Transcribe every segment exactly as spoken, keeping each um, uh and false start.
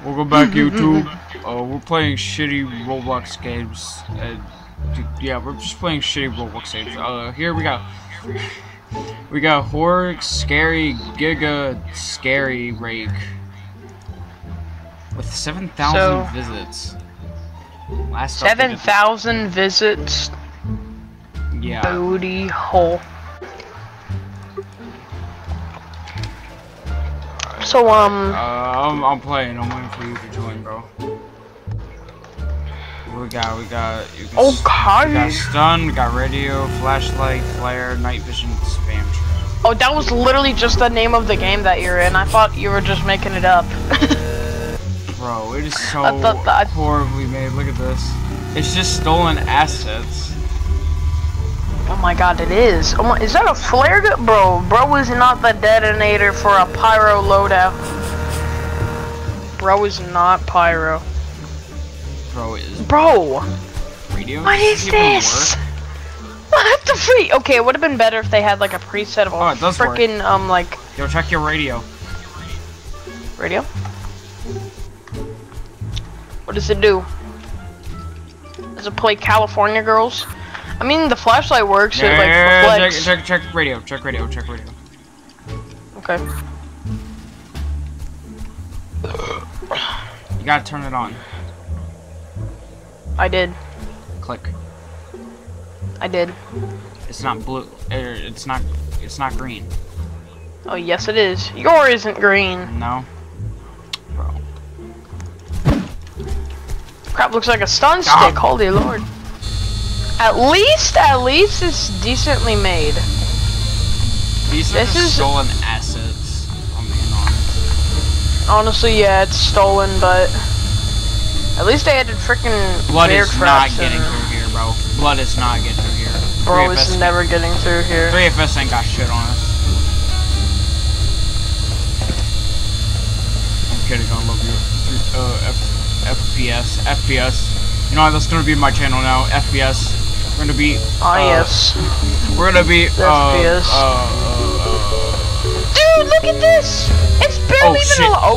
Welcome back, YouTube. Uh, we're playing shitty Roblox games, and yeah, we're just playing shitty Roblox games. Uh, here we go. We got horror, scary, giga, scary rake with seven thousand so, visits. Last seven thousand visits. Yeah. Booty hole. So um. Uh, I'm, I'm playing. I'm waiting for you to join, bro. What we got? We got. You can okay. We got stun. We got radio, flashlight, flare, night vision, spam. Oh, that was literally just the name of the game that you're in. I thought you were just making it up. Bro, it is so I thought that... horribly made. Look at this. It's just stolen assets. Oh my god, it is. Oh my, is that a flare gun? Bro, bro is not the detonator for a pyro loadout. Bro is not pyro. Bro is. Bro! Radio? What is this? What the freak? Okay, it would have been better if they had like a preset of oh, it does freaking, work. um, like. Yo, check your radio. Radio? What does it do? Does it play California Girls? I mean, the flashlight works. Yeah, it like yeah, reflects. Check, check, check radio. Check radio. Check radio. Okay. You gotta turn it on. I did. Click. I did. It's not blue. It's not. It's not green. Oh yes, it is. Yours isn't green. No. Bro. Crap, looks like a stun stick. Ah. Holy lord. At least, at least it's decently made. These are this just is stolen assets. I'm being honest. Honestly, yeah, it's stolen, but at least they added freaking blood is not and... getting through here, bro. Blood is not getting through here. Bro is never getting through here. three F S ain't got shit on us. I'm kidding. I love you. Uh, F FPS, F P S. You know what? That's gonna be my channel now. F P S. We're gonna be. Ah, uh, yes. We're gonna be. Uh, F P S. Uh, uh, uh, Dude, look at this! It's barely oh, even. Oh.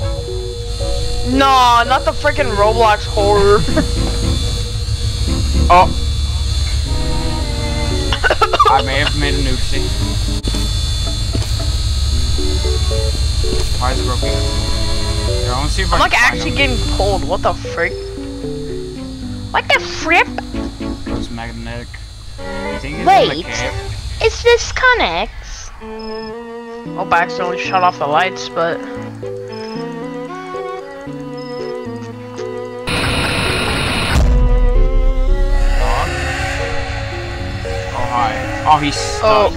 Nah, not the freaking Roblox horror. Oh. I may have made a noopsie. Why is it broken? Here, I wanna see if I'm I like can actually getting pulled. What the frick? What the frick? It's magnetic. I think it's Wait, in the cave. is this Connex? Oh, I accidentally shut off the lights, but. Dog? Oh, hi. Oh, he's stuck. Oh.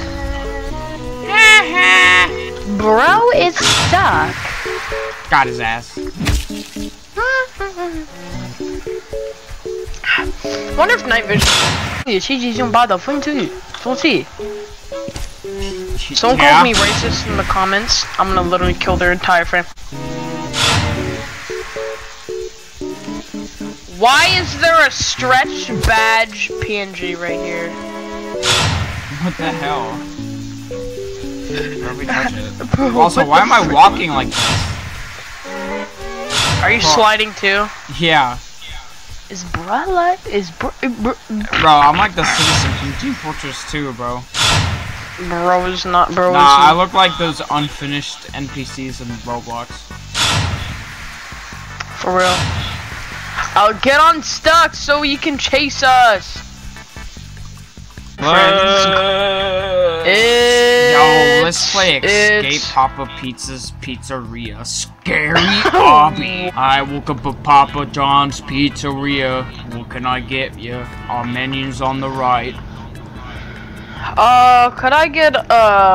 Bro is stuck. Got his ass. Wonder if night vision. Someone yeah. calls me racist in the comments. I'm gonna literally kill their entire frame. Why is there a stretch badge P N G right here? What the hell? Where we touch it? Also, why am I walking like this? Are you Bro. sliding too? Yeah. Is bro like is bro, bro Bro, I'm like the citizen from Team Fortress two, bro. Bro is not bro. Nah, I look like those unfinished N P Cs in Roblox. For real. I'll get unstuck so you can chase us. Uh, it's, Yo, let's play Escape it's... Papa Pizza's Pizzeria. Scary obby. I woke up at Papa John's Pizzeria. What can I get you? Our menu's on the right. Uh, could I get, uh...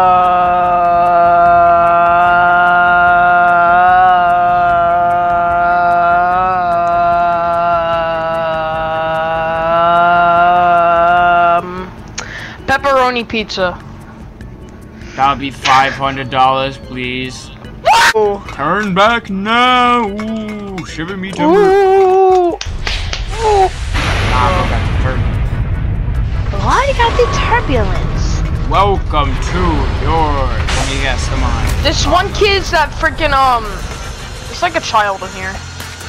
pepperoni pizza. That'll be five hundred dollars, please. Ooh. Turn back now. Ooh, shiver me timber. Ooh. Ooh. Nah, I got the turbulence. Why you got the turbulence? Welcome to yours. Let me guess, come on. This one kid's that freaking um It's like a child in here.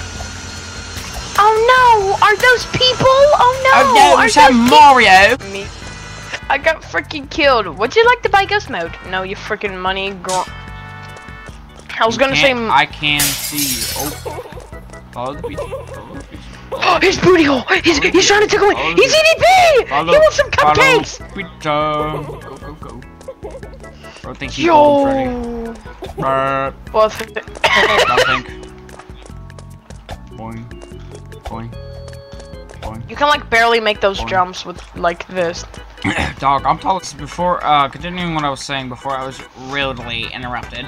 Oh no! Are those people? Oh no! Oh no, Are it's a those Mario! Me. I got freaking killed. Would you like to buy ghost mode? No, you freaking money girl. I was You gonna say. can't- I can see you. Oh. Follow the beach. Follow the beach. Oh, his booty hole! He's, he's trying to take away! Follow He's the- E D P! Follow, He wants some follow cupcakes! Peter. Go, go, go. Bro, think he Yo! called Freddy. Uh, Well, th nothing. Boing. Boing. Boing. you can like barely make those Boing. jumps with like this. Dog, I'm taller. Before, uh, continuing what I was saying before, I was rudely interrupted.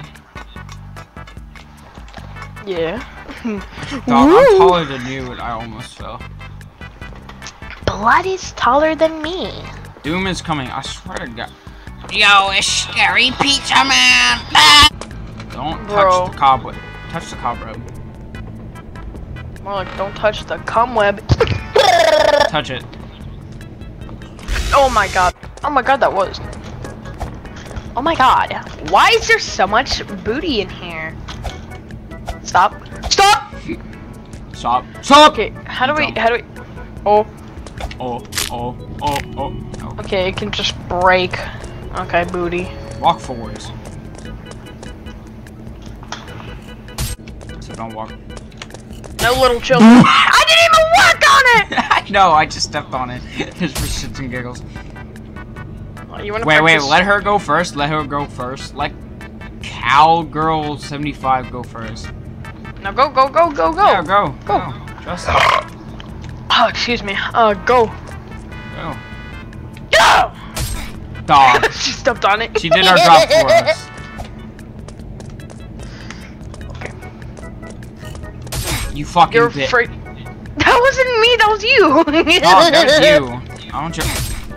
Yeah. Dog, I'm taller than you, and I almost fell. Blood is taller than me. Doom is coming, I swear to God. Yo, it's scary pizza man! Ah! Don't Bro. touch the cobweb. Touch the cobweb. More like, don't touch the cum web. Touch it. Oh my god. Oh my god, that was. Oh my god. Why is there so much booty in here? Stop. Stop! Stop. Stop! Okay, how do we, Dumb. how do we, oh, Oh, oh, oh, oh, oh. okay, it can just break. Okay, booty. Walk forwards. So don't walk. No little children. I didn't even work on it! I know, I just stepped on it. Just for shits and giggles. Oh, you wanna Wait, wait, practice? let her go first. Let her go first. Let Cowgirl seventy-five go first. Now go, go, go, go, go. Yeah, go. Go. Go. Just go. Oh, excuse me. Uh, go. Go. Go! Dog. She stepped on it. She did our job for us. Okay. You fucking You're bitch. afraid. That wasn't me, that was you. Dog, that was you. I want you.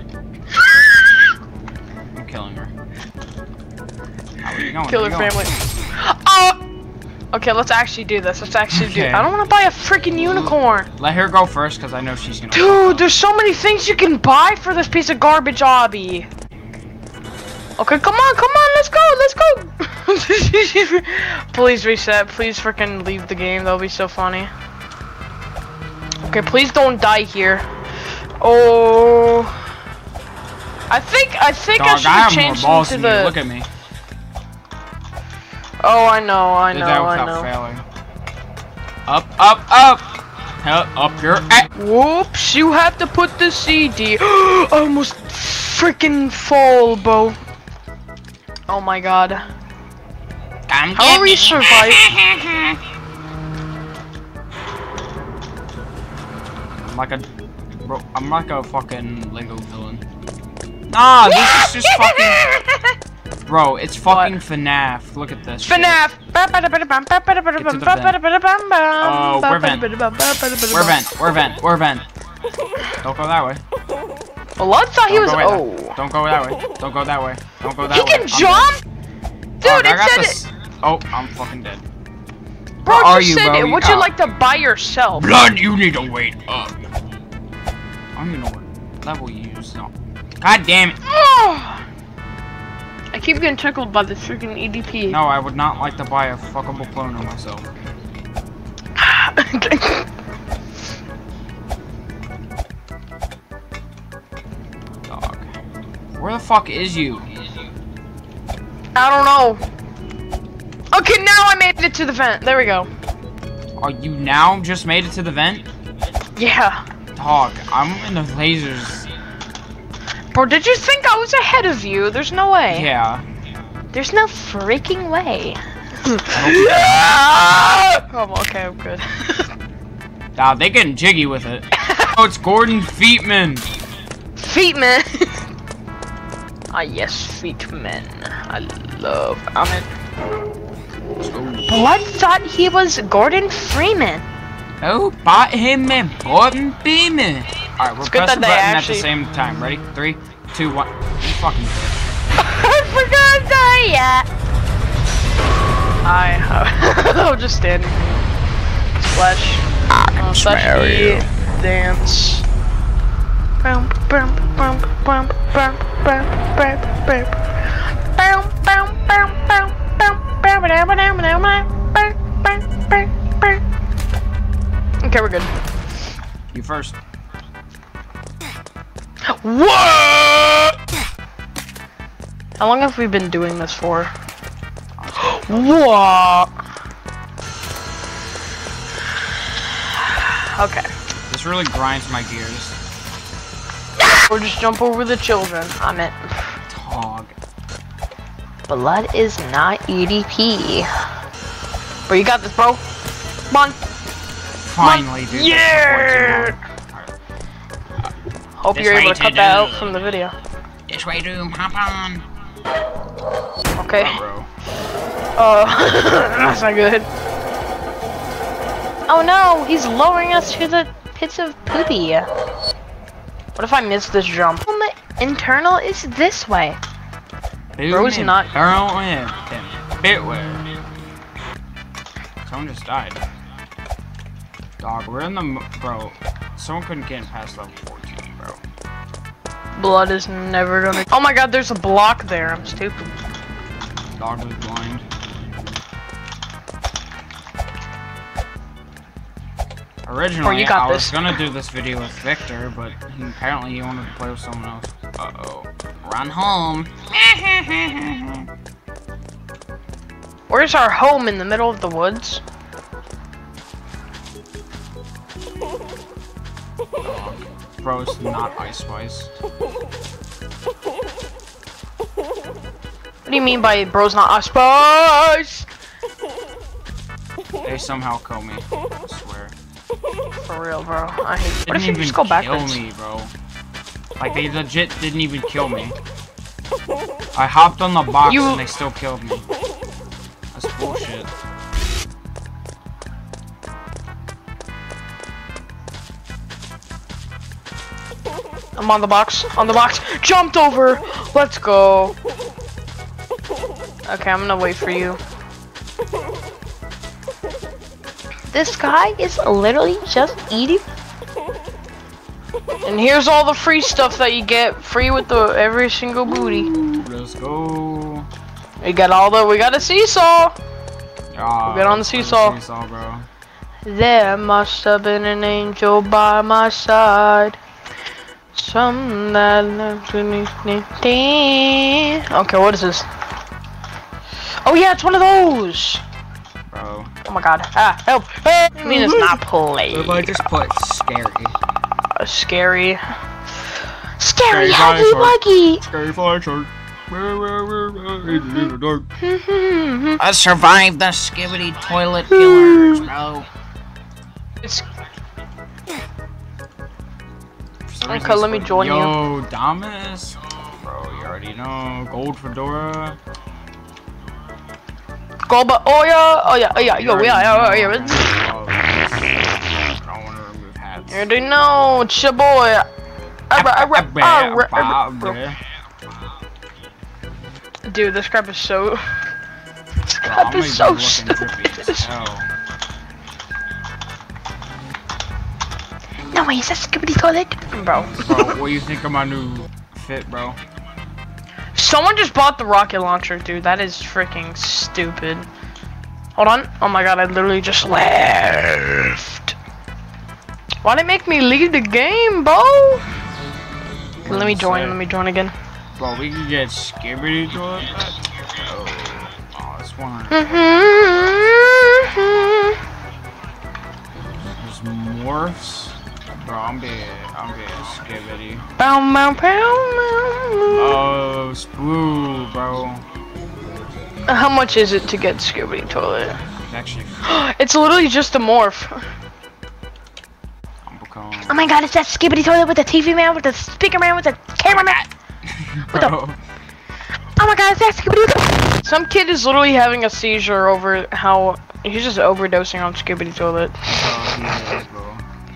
I'm killing her. How are you going? Kill Where her you going? family. Oh! Okay, let's actually do this. Let's actually do Okay. I don't want to buy a freaking unicorn. Let her go first, because I know she's gonna. Dude, there's so many things you can buy for this piece of garbage hobby. Okay, come on, come on, let's go, let's go. Please reset. Please freaking leave the game. That'll be so funny. Okay, please don't die here. Oh, I think I think Dog, I should I have have more changed balls into than you. the. Look at me. Oh, I know, I Did know, that I without know. failing. Up, up, up. Up, up your. a- Whoops, you have to put the C D. I almost freaking fall, bro. Oh my god. Come How get are we me. survive? I'm like a. Bro, I'm like a fucking Lego villain. Nah, this is just fucking. Bro, it's fucking FNAF. Look at this. shit. FNAF. Uh, we're vent. We're vent. We're vent. We're vent. Don't go that way. Well, I thought he Don't was. go way Oh. that- Don't go that way. Don't go that way. Don't go that He way. can I'm jump? dead. Dude, Dog, I it got said this. Oh, I'm fucking dead. Bro, Where it are just you, said, bro? would you Oh. like to buy yourself? Blood, you need to wait up. I don't even know what level you use. No. God damn it. Oh. I keep getting tickled by this freaking E D P. No, I would not like to buy a fuckable clone of myself. Dog. Where the fuck is you? I don't know. Okay, now I made it to the vent. There we go. Are you now just made it to the vent? Yeah. Dog, I'm in the lasers. Bro, did you think I was ahead of you? There's no way. Yeah. There's no freaking way. Oh, okay, I'm good. Nah, they getting jiggy with it. Oh, it's Gordon Feetman. Feet man. Ah, yes, feet men. I love. I'm in. Blood thought he was Gordon Freeman. Oh, bought him a Gordon Feetman. Alright, we're It's good pressing that the they button actually- at the same time. Ready? Three, two, one. You fucking bitch. I forgot that yet. I I'm just standing here. Splash. Oh, smell you. Dance. Bum, bum, bum, bum, bum, bum, bum, bum. Bum, bum, bum, bum, bum, bum, bum, bum, bum, bum, bum, bum, Okay, we're good. You first. What? How long have we been doing this for? What? Okay. This really grinds my gears. Or just jump over the children. I'm it. Dog. Blood is not E D P. Bro, you got this, bro. Come on. Finally, dude. Yeah. Hope This you're way able to to cut that do. out from the video. This way, Doom. Hop on. Okay. Oh, bro. Oh, that's not good. Oh no, he's lowering us to the pits of poopy. What if I miss this jump? Um, internal is this way. Bro's not. Internal in. Bitware. Someone just died. Dog, we're in the m bro. Someone couldn't get past level fourteen, bro. Blood is never gonna. Oh my god, there's a block there. I'm stupid. Dog was blind. Originally, you got I this. was gonna do this video with Victor, but he, apparently he wanted to play with someone else. Uh oh. Run home. Where's our home in the middle of the woods? Dog. Bro, it's not Ice Spice. What do you mean by bro's not us? Spice? They somehow kill me. I swear. For real, bro. I hate. What Didn't if you even just go kill backwards? me, bro. Like they legit didn't even kill me. I hopped on the box You- and they still killed me. That's bullshit. I'm on the box. On the box. Jumped over. Let's go. Okay, I'm gonna wait for you. This guy is literally just eating. And here's all the free stuff that you get free with the every single booty. Let's go. We got all the. We got a seesaw. Ah, Get on the seesaw. seesaw, bro. There must have been an angel by my side. Some that lives beneath me. Okay, what is this? Oh yeah, it's one of those. Bro. Oh my god. Ah, help. Help. I mean, it's not play. What if I just put scary? A scary. Scary Scary Huggy dinosaur. Wuggy. Scary fly shark. In the dark. I survived the skibbity toilet killers, bro. It's For some Okay, reason let me it's join like, you. Yo, Damas. Bro, you already know. Gold fedora. go, but oh yeah, oh yeah, oh yeah, yo, yeah, yeah, yeah, yeah. Oh, I don't want to remove hats. You already know, it's your boy. Arra, arra, arra, arra. Dude, this crap is so. This Bro, crap I'm is gonna so be looking drippy as stupid. hell. No way, is that Skibbity Toilet? Bro. Bro, what do you think of my new fit, bro? Someone just bought the rocket launcher, dude. That is freaking stupid. Hold on. Oh my god, I literally just left. Why'd it make me leave the game, bro? Okay, let me join. Let me join again. Bro, we can get skibbity toilet. Oh, oh, this one. There's morphs. Bro, I'm being, I'm being skibbity. Bow, bow, bow, Oh, spoo, bro. bow. How much is it to get Skibbity Toilet? It's actually It's literally just a morph. Umblecone. Oh my god, it's that Skibbity Toilet with the T V man, with the speaker man, with the cameraman. Bro. Oh my god, it's that Skibbity Toilet. Some kid is literally having a seizure over how he's just overdosing on Skibbity Toilet. Oh, yeah, bro.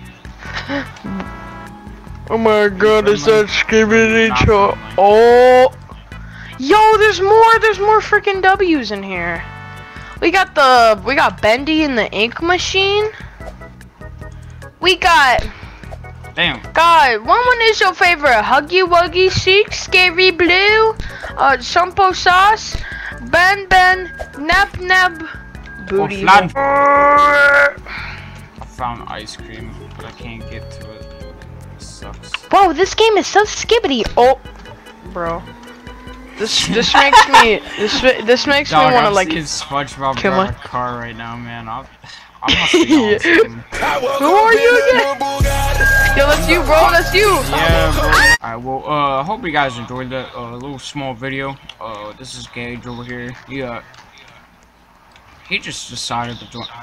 Oh my god, it's that Skibbity Not Toilet. friendly. Oh. Yo, there's more, there's more freaking W's in here. We got the, we got Bendy in the ink machine. We got, Damn. God, one one is your favorite? Huggy Wuggy Chic, Scary Blue, uh, Shumpo Sauce, Ben Ben, Nap Nap, Booty. Oh, flan. found ice cream, but I can't get to it. This sucks. Whoa, this game is so skibbity. Oh, bro. This this makes me this this makes Dog, me want to I'm like seeing SpongeBob kill drive my- a car right now, man. I'm, I must be on something. Who are you again? Yo, that's you, bro. That's you. Yeah, bro. Alright, well, uh, hope you guys enjoyed that uh, little small video. Uh, this is Gage over here. He, uh, he just decided to join.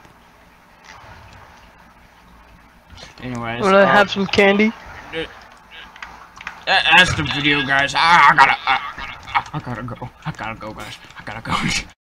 Anyways, Wanna uh, have some candy? uh, that's the video, guys. I, I gotta, I, I, I gotta go. I gotta go, guys. I gotta go.